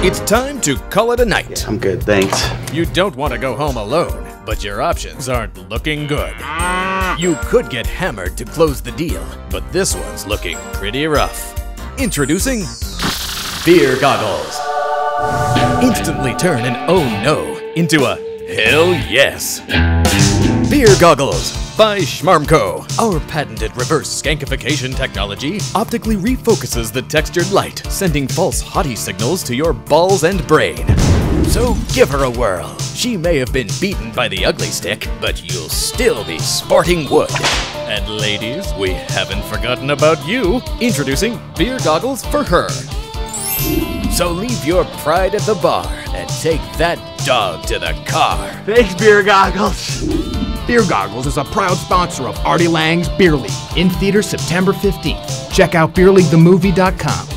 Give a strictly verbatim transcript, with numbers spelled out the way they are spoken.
It's time to call it a night. I'm good, thanks. You don't want to go home alone, but your options aren't looking good. You could get hammered to close the deal, but this one's looking pretty rough. Introducing Beer Goggles. Instantly turn an oh no into a hell yes. Beer Goggles by Schmarmco. Our patented reverse skankification technology optically refocuses the textured light, sending false hottie signals to your balls and brain. So give her a whirl. She may have been beaten by the ugly stick, but you'll still be sporting wood. And ladies, we haven't forgotten about you. Introducing Beer Goggles for her. So leave your pride at the bar and take that dog to the car. Thanks, Beer Goggles. Beer Goggles is a proud sponsor of Artie Lang's Beer League. In theaters September fifteenth. Check out beer league the movie dot com.